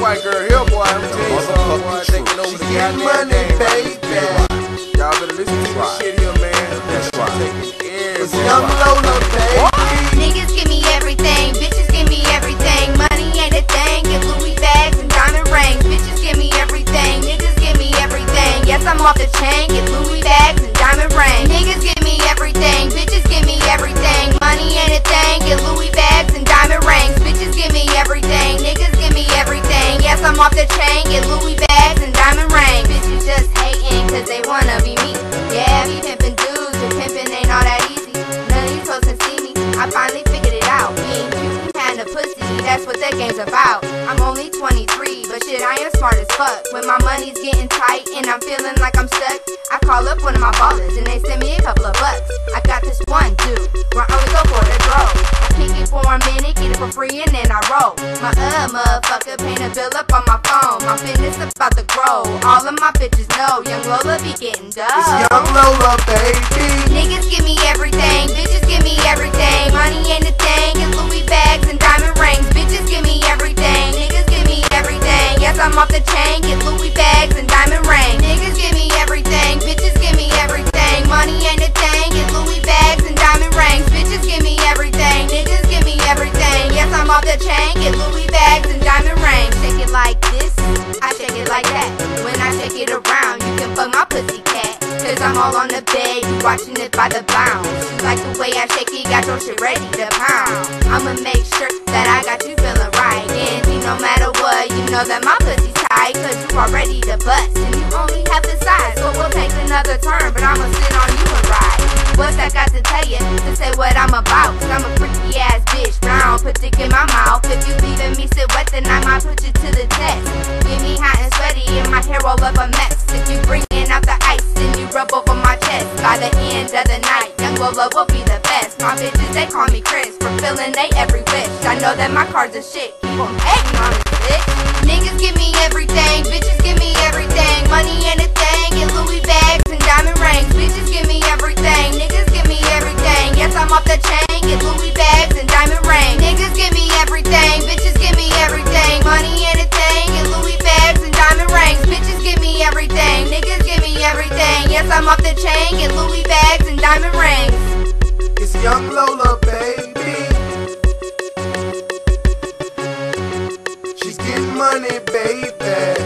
white girl here, boy. I'm telling you something, boy. Taking over the goddamn game, baby. Y'all better listen to this shit here, man. That's right. It's Young Lola, baby. Niggas give me everything, bitches give me everything. Money ain't a thing, get Louis bags and diamond rings. Bitches give me everything, niggas give me everything. Yes, I'm off the chain, get Louis bags and diamond rings. Niggas give me everything, bitches give me everything. Money ain't a thing, get Louis bags and diamond rings. Bitches give me everything, niggas give me everything. Yes, I'm off the chain, get Louis bags and diamond rings. Bitches just hating cause they wanna be me. Yeah, be pimpin' dudes, but pimpin' ain't all that easy. None of these folks can see me, I finally figured it out. Me and you can hand a pussy, that's what that game's about. I'm only 23, but shit, I am smart as fuck. When my money's getting tight and I'm feeling like I'm stuck, I call up one of my ballers and they send me a couple of bucks. I got this one dude, where I always go for the throw. I kick it for a minute, get it for free and then I roll. My motherfucker, paying a bill up on my phone. My business about to grow, all of my bitches know Young Lola be getting dough. It's Young Lola, baby. Niggas give me everything, bitches give me everything. Money ain't a thing, get Louis bags and diamond rings. Bitches give me everything, niggas give me everything. Yes, I'm off the chain, get Louis bags and diamond rings. Niggas give me everything, bitches give me everything. Money ain't a thing, get Louis bags and diamond rings. Bitches give me everything, niggas give me everything. Yes, I'm off the chain, get Louis bags and diamond rings. Shake it like this, I shake it like that. When I shake it around, you can fuck my pussy cat. Cause I'm all on the bed, you watching it by the bounce. You like the way I shake it, got your shit ready to pound. I'ma make sure that I got you feeling right. And no matter what, you know that my pussy's tight. Cause you are ready to bust, and you only have the size. So we'll take another turn, but I'ma sit on you and ride. What's that got to tell you, to say what I'm about? Cause I'm a freaky ass bitch, but I don't put dick in my mouth. If you leaving me sit wet, then I might put you to the test. Get me hot and sweaty, and my hair roll up a mess. If you bringing out the ice, then you rub over my chest. By the end of the night, Young Lola will be the best. My bitches, they call me Chris, fulfilling they every wish. I know that my cards are shit, keep on hating on this bitch. Niggas give me everything, bitches give me everything. Money ain't a thing, get Louis bags and diamond rings. Bitches give me everything, niggas give me everything. Yes, I'm off the chain, get Louis bags and diamond rings. Niggas give me everything, bitches give me everything. Money ain't a thing, get Louis bags and diamond rings. Bitches give me everything, niggas give me everything. Yes, I'm off the chain, get Louis bags and diamond rings. It's Young Lola, baby. She's getting money, baby.